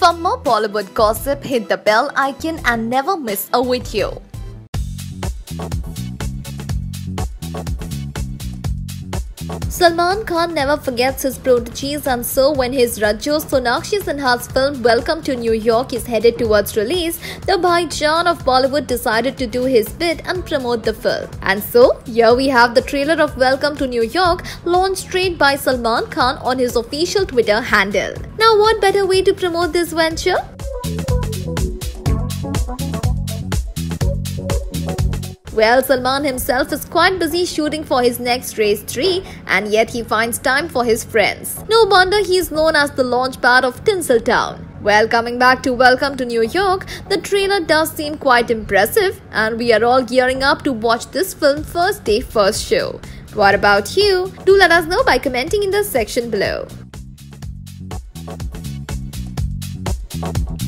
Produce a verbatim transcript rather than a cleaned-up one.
For more Bollywood gossip, hit the bell icon and never miss a video. Salman Khan never forgets his proteges, and so when his Rajjo Sonakshi Sinha's film Welcome to New York is headed towards release, the Bhaijan of Bollywood decided to do his bit and promote the film. And so, here we have the trailer of Welcome to New York launched straight by Salman Khan on his official Twitter handle. Now what better way to promote this venture? Well, Salman himself is quite busy shooting for his next Race three, and yet he finds time for his friends. No wonder he is known as the launchpad of Tinseltown. Well, coming back to Welcome to New York, the trailer does seem quite impressive, and we are all gearing up to watch this film first day first show. What about you? Do let us know by commenting in the section below.